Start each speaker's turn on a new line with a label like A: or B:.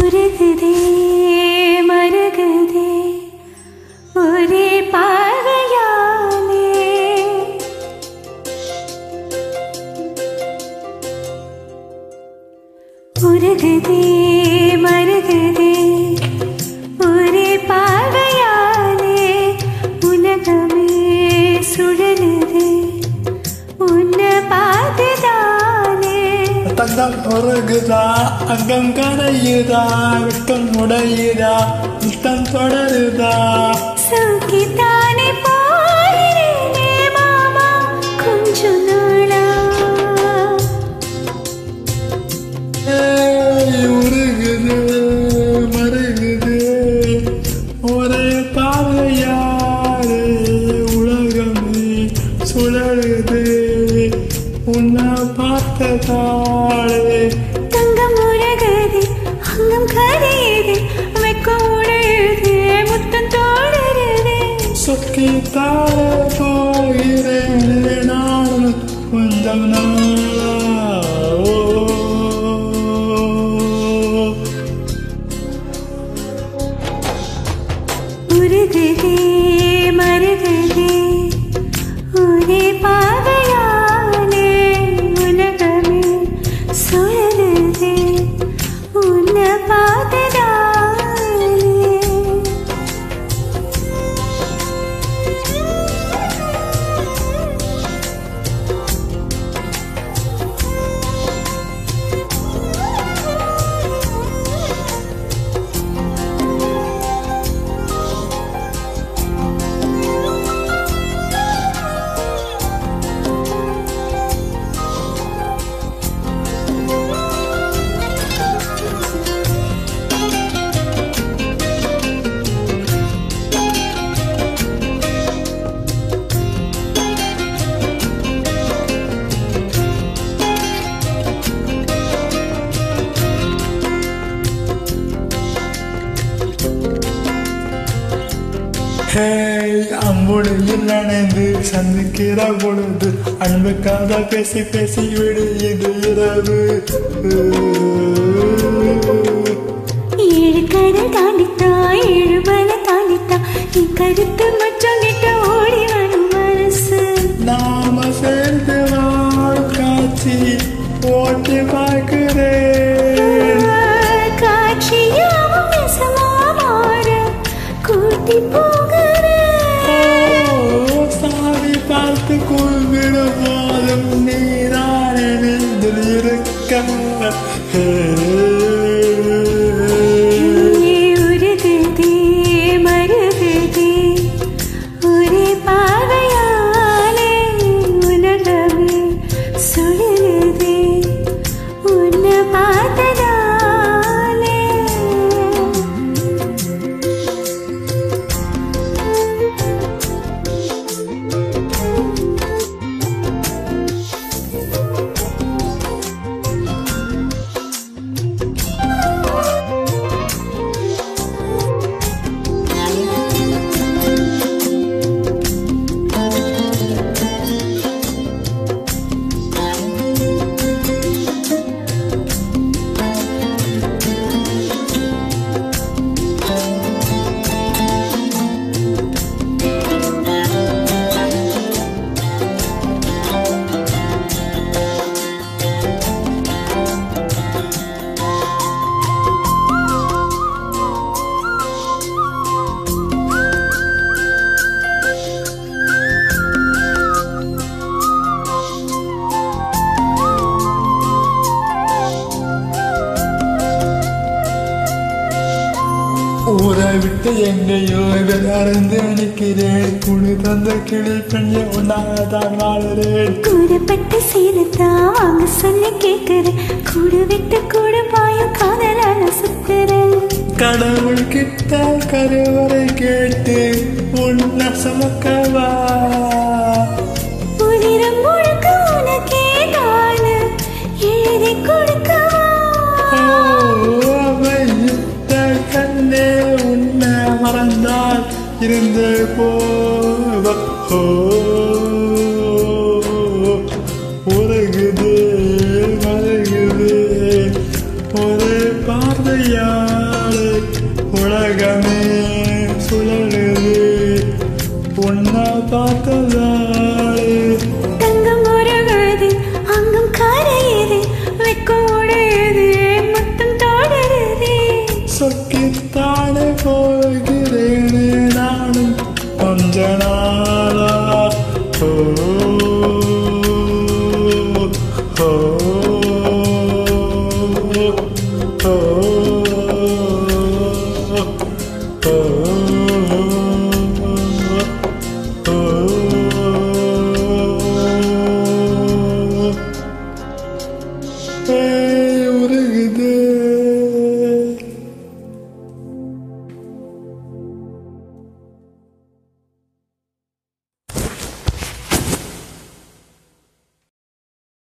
A: உருகுதே மருகுதே ஒரே பார்வையாலே உருகுதே மருகுதே ஒரே பார்வையாலே உலகமே சுழலுதே உன்னை பார்த்துதானே.
B: தங்கம் உருகுதா அங்கம் கரையுதா விட்டம் உடையுதா முத்தம் தொடருதா
A: சுகிதானே போயிரேனே மாமா கொஞ்ச நாளா.
B: உருகுது மருகுது ஒரே பார்வையாலே உலகமே சுழலுது உன்னை பார்த்ததாலே.
A: தங்கம் உருகுது அங்கம் கரையுது வெக்கம் உடையுது முத்தம் தோடுறதே.
B: சொக்கித்தார போகிறேன் நான் கொஞ்சம் நாளா.
A: உருகுதே மருகுதே ஒரே பார்வையாலே உலகமே சுழலுதே உன்னை பார்த்ததாலே.
B: அம்புடையில் நனைந்து சந்திக்கிற பொழுது அன்புக்காக பேசி பேசி விடுது இரவு.
A: ஏழு கடல் தாண்டித்தா ஏழு மலை தாண்டித்தா என் கருத்து மச்சம் கிட்ட ஓடி வரும் மனசு.
B: நாம சேர்ந்து வாழும் காட்சி ஓட்டி பார்க்கிறேன்.
A: காட்சியாவும் நெசமா மாற கூட்டி போகிறேன்.
B: சாமி பார்த்து கூவிடும் போதும் நீரான நெஞ்சில் இருக்க.
A: உருகுதே மருகுதே ஒரே பார்வையாலே உலகமே சுழலுதே உன்னை பார்த்ததாலே.
B: ஊரை விட்டு எங்கேயோ விளையாண்டு நிற்கிறேன். குழு தந்த கிளி பெண்ணை உன்னாதான் வாழுறேன்.
A: கூடப்பட்டு சேரத்தான் வாங்க சொல்லி கேட்கிறேன். கூடு விட்டு கூடு பாயும் காதலான சுத்துறேன்.
B: கடவுள் கிட்ட கருவறை கேட்டு உன்னை சமக்கவா.
A: உதிரம் முழுக்க உனக்கே நான் எழுதி கொடுக்கவா.
B: கண்ணே உன்னை மறந்தால் இருந்து போவ. உருகுது மருகுது ஒரே பார்வையா உலகமே சுழலுது உன்னை பார்த்ததாலே
A: தங்கம் உருகுது அங்கம் கரையுது வெக்கம் உடையுது முத்தம் தொடருது
B: சொக்கித்தானே போகிறேனே நானும் கொஞ்ச நாளா ஓ ஓ ஓ